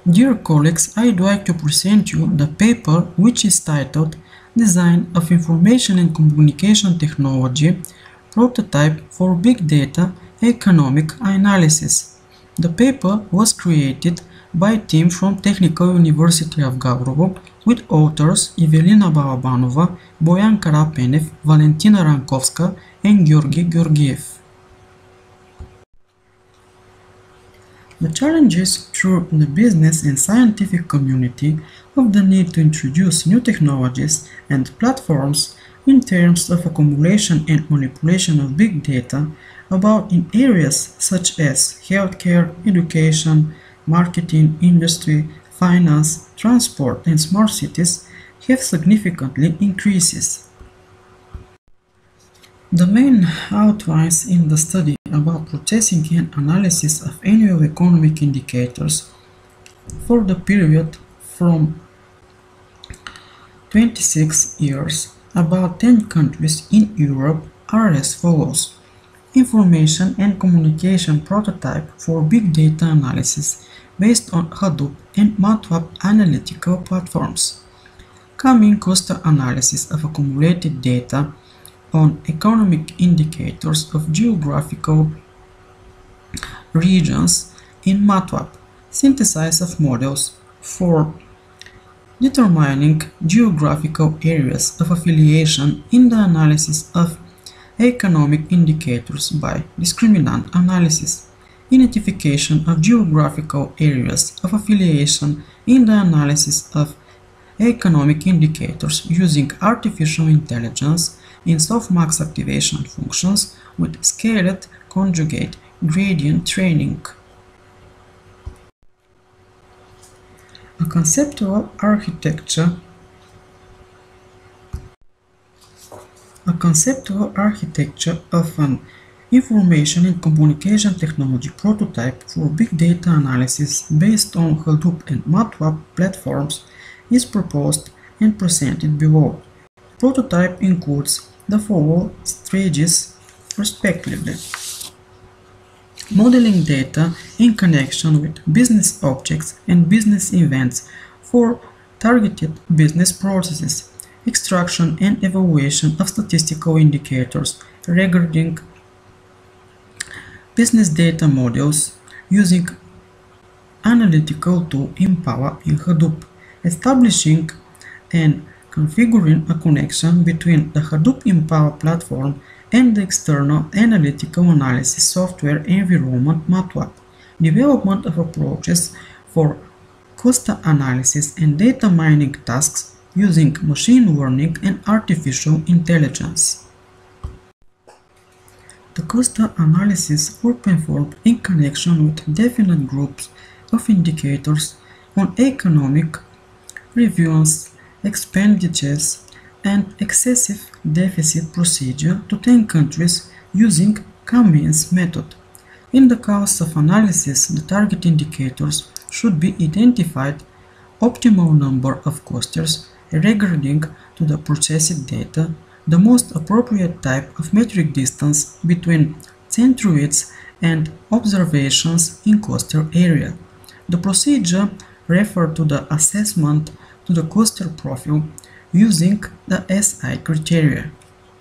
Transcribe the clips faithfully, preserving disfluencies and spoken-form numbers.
Dear colleagues, I'd like to present you the paper which is titled Design of Information and Communication Technology Prototype for Big Data Economic Analysis. The paper was created by a team from Technical University of Gavrovo with authors Evelina Balabanova, Boyan Karapenev, Valentina Rankovska and Georgi Georgiev. The challenges through the business and scientific community of the need to introduce new technologies and platforms in terms of accumulation and manipulation of big data about in areas such as healthcare, education, marketing, industry, finance, transport and smart cities have significantly increases. The main outlines in the study about processing and analysis of annual economic indicators for the period from twenty-six years, about ten countries in Europe are as follows. Information and communication prototype for big data analysis based on Hadoop and MATLAB analytical platforms. Coming cluster analysis of accumulated data on economic indicators of geographical regions in MATLAB, synthesis of models for determining geographical areas of affiliation in the analysis of economic indicators by discriminant analysis, identification of geographical areas of affiliation in the analysis of economic indicators using artificial intelligence in softmax activation functions with scaled conjugate gradient training. A conceptual architecture A conceptual architecture of an information and communication technology prototype for big data analysis based on Hadoop and MATLAB platforms is proposed and presented below. Prototype includes the following stages respectively. Modeling data in connection with business objects and business events for targeted business processes. Extraction and evaluation of statistical indicators regarding business data models using analytical tool Impala in Hadoop. Establishing and configuring a connection between the Hadoop Impala platform and the external analytical analysis software environment MATLAB. Development of approaches for cluster analysis and data mining tasks using machine learning and artificial intelligence. The cluster analysis were performed in connection with definite groups of indicators on economic revenues, expenditures, and excessive deficit procedure to ten countries using K-means method. In the course of analysis, the target indicators should be identified optimal number of clusters regarding to the processed data, the most appropriate type of metric distance between centroids and observations in cluster area. The procedure referred to the assessment to the cluster profile using the S I criteria.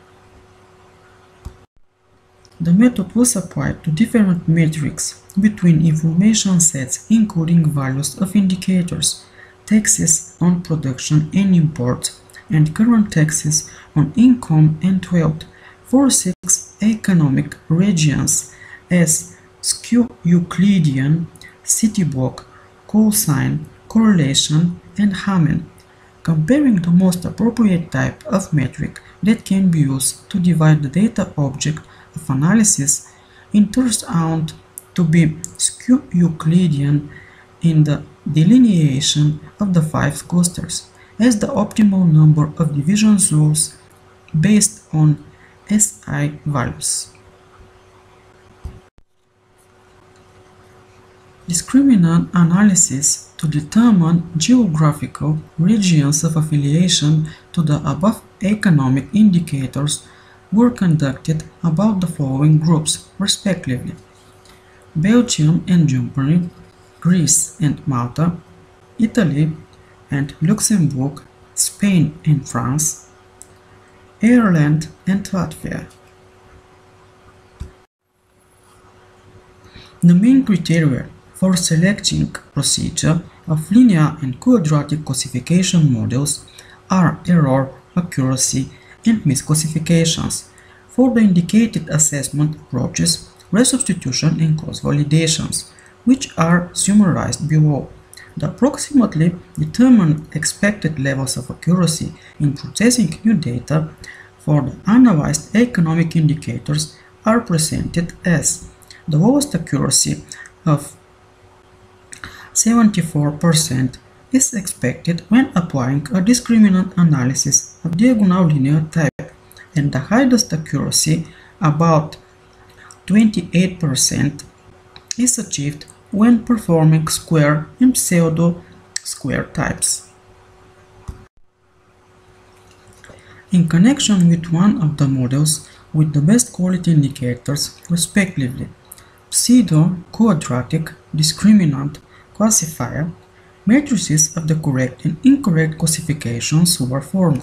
The method was applied to different metrics between information sets including values of indicators, taxes on production and imports, and current taxes on income and wealth for six economic regions as skew Euclidean, city block, cosine, correlation, and Hamming, comparing the most appropriate type of metric that can be used to divide the data object of analysis. It turns out to be skew Euclidean in the delineation of the five clusters, as the optimal number of division rules based on S I values. Discriminant analysis to determine geographical regions of affiliation to the above economic indicators were conducted about the following groups, respectively: Belgium and Germany, Greece and Malta, Italy and Luxembourg, Spain and France, Ireland and Latvia. The main criteria for selecting procedure of linear and quadratic classification models are error, accuracy, and misclassifications. For the indicated assessment approaches, resubstitution and cross-validations, which are summarized below. The approximately determined expected levels of accuracy in processing new data for the analyzed economic indicators are presented as the lowest accuracy of seventy-four percent is expected when applying a discriminant analysis of diagonal linear type, and the highest accuracy, about twenty-eight percent, is achieved when performing square and pseudo-square types. In connection with one of the models with the best quality indicators, respectively, pseudo-quadratic discriminant classifier, matrices of the correct and incorrect classifications were formed.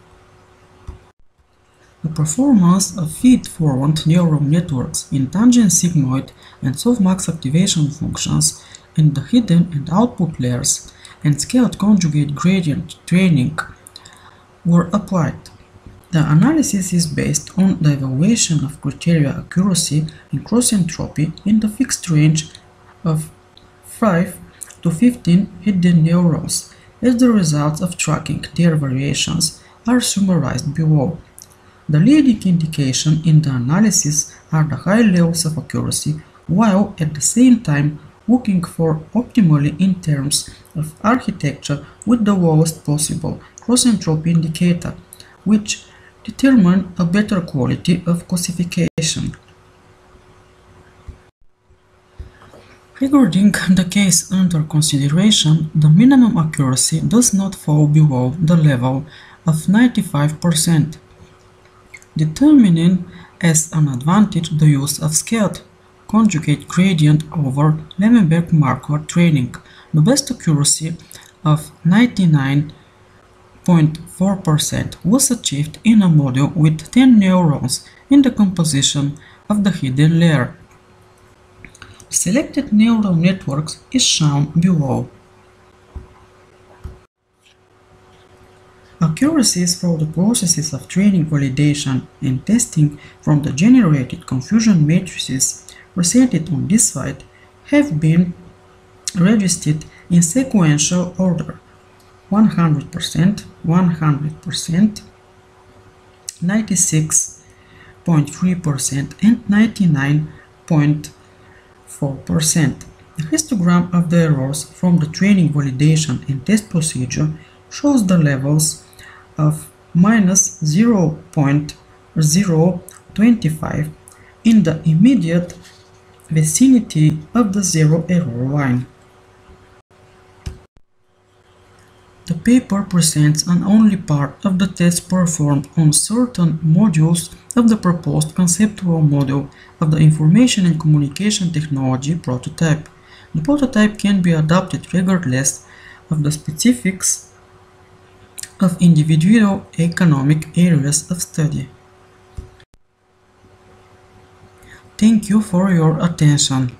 The performance of feed-forward neural networks in tangent sigmoid and softmax activation functions in the hidden and output layers and scaled conjugate gradient training were applied. The analysis is based on the evaluation of criteria accuracy and cross-entropy in the fixed range of five to fifteen hidden neurons, as the results of tracking their variations are summarized below. The leading indication in the analysis are the high levels of accuracy, while at the same time looking for optimally in terms of architecture with the lowest possible cross-entropy indicator, which determine a better quality of classification. Regarding the case under consideration, the minimum accuracy does not fall below the level of ninety-five percent, determining as an advantage the use of scaled conjugate gradient over Levenberg-Marquardt training. The best accuracy of ninety-nine point four percent was achieved in a model with ten neurons in the composition of the hidden layer. Selected neural networks is shown below. Accuracies for the processes of training, validation, and testing from the generated confusion matrices presented on this slide have been registered in sequential order: one hundred percent, one hundred percent, ninety-six point three percent, and ninety-nine point four percent. The histogram of the errors from the training, validation, and test procedure shows the levels of minus zero point zero two five in the immediate vicinity of the zero error line. The paper presents an only part of the test performed on certain modules of the proposed conceptual model of the information and communication technology prototype. The prototype can be adapted regardless of the specifics of individual economic areas of study. Thank you for your attention.